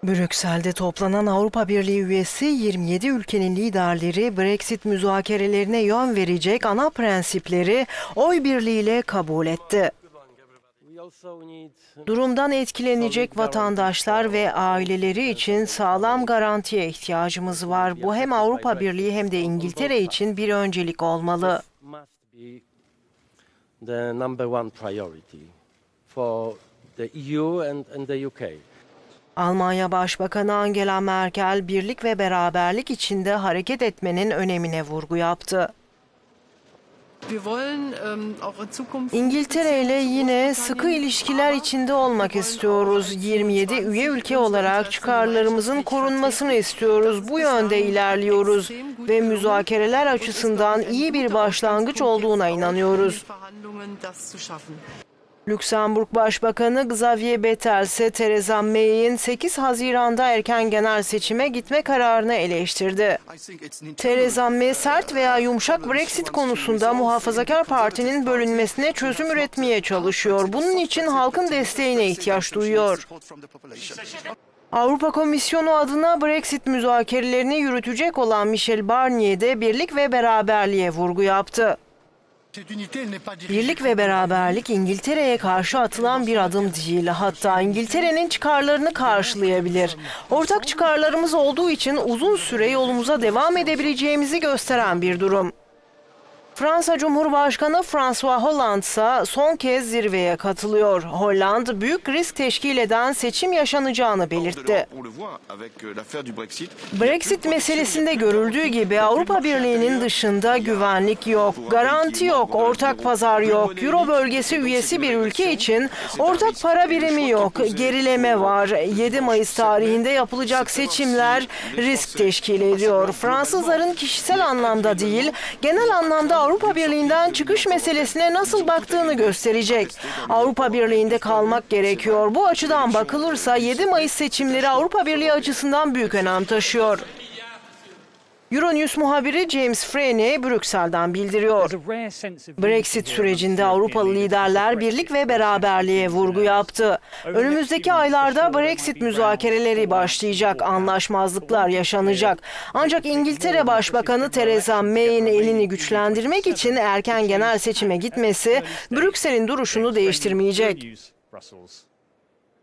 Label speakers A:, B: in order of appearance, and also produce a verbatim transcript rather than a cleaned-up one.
A: Brüksel'de toplanan Avrupa Birliği üyesi yirmi yedi ülkenin liderleri Brexit müzakerelerine yön verecek ana prensipleri oy birliğiyle kabul etti. Durumdan etkilenecek vatandaşlar ve aileleri için sağlam garantiye ihtiyacımız var. Bu hem Avrupa Birliği hem de İngiltere için bir öncelik olmalı. Almanya Başbakanı Angela Merkel, birlik ve beraberlik içinde hareket etmenin önemine vurgu yaptı. İngiltere ile yine sıkı ilişkiler içinde olmak istiyoruz. yirmi yedi üye ülke olarak çıkarlarımızın korunmasını istiyoruz. Bu yönde ilerliyoruz ve müzakereler açısından iyi bir başlangıç olduğuna inanıyoruz. Lüksemburg Başbakanı Xavier Bettel ise Theresa May'in sekiz Haziran'da erken genel seçime gitme kararını eleştirdi. Theresa May, sert veya yumuşak Brexit konusunda Muhafazakar Parti'nin bölünmesine çözüm üretmeye çalışıyor. Bunun için halkın desteğine ihtiyaç duyuyor. Avrupa Komisyonu adına Brexit müzakerelerini yürütecek olan Michel Barnier de birlik ve beraberliğe vurgu yaptı. Birlik ve beraberlik İngiltere'ye karşı atılan bir adım değil. Hatta İngiltere'nin çıkarlarını karşılayabilir. Ortak çıkarlarımız olduğu için uzun süre yolumuza devam edebileceğimizi gösteren bir durum. Fransa Cumhurbaşkanı François Hollande ise son kez zirveye katılıyor. Hollande, büyük risk teşkil eden seçim yaşanacağını belirtti. Brexit meselesinde görüldüğü gibi Avrupa Birliği'nin dışında güvenlik yok, garanti yok, ortak pazar yok, Euro bölgesi üyesi bir ülke için ortak para birimi yok, gerileme var. yedi Mayıs tarihinde yapılacak seçimler risk teşkil ediyor. Fransızların kişisel anlamda değil, genel anlamda Avrupa Birliği'nden çıkış meselesine nasıl baktığını gösterecek. Avrupa Birliği'nde kalmak gerekiyor. Bu açıdan bakılırsa yedi Mayıs seçimleri Avrupa Birliği açısından büyük önem taşıyor. Euronews muhabiri James Frene Brüksel'den bildiriyor. Brexit sürecinde Avrupalı liderler birlik ve beraberliğe vurgu yaptı. Önümüzdeki aylarda Brexit müzakereleri başlayacak, anlaşmazlıklar yaşanacak. Ancak İngiltere Başbakanı Theresa May'in elini güçlendirmek için erken genel seçime gitmesi Brüksel'in duruşunu değiştirmeyecek.